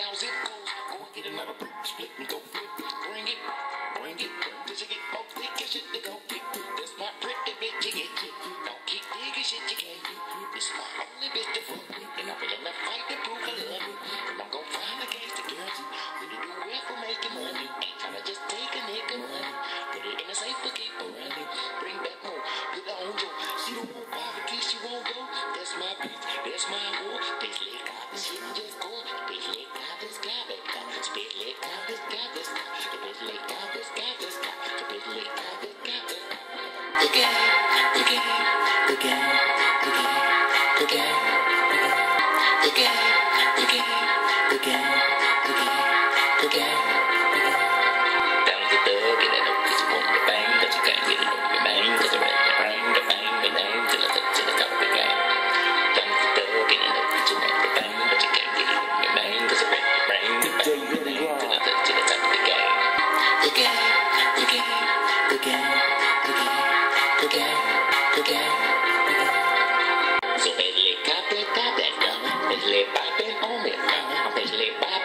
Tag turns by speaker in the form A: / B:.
A: how's it goes. Go and get another brick, split and go flip. Bring it, till you get more thick and shit to go pick. That's my pretty bitch, you get it. Don't keep digging shit you can't do. This is my only bitch to fuck with, and I'm willing to fight to prove I love you. And I'm gon' find a gangster girl too. When you do it for making money, ain't tryna just take a nigga money. Put it in a safe for keep her running. Bring back more, put her on Joe. She don't want barbecue, she won't go. That's my bitch, that's my war. Bitch, lick out this shit and just go. Bitch, lick out this guy, that guy. Bitch, lick out this guy, this guy. Bitch, lick out this guy, this guy. Bitch, lick out this guy, this guy. The game, the game, the game, the game, the game, the game, the game, the game, the game, the game, the game, the game. Down the thug and I know cause you want the bang, but you can't get it over your man, cause I'm ready to bang, the name, till I touch to the top of the game. Down the thug and I know that you want the bang, but you can't get it over your man, cause I'm ready to bang, the name, till I touch to the top of the game. The game, the game, the game, the game. The game, the game, the game. So basically, cop that gun. Basically, pop it on me. Basically, pop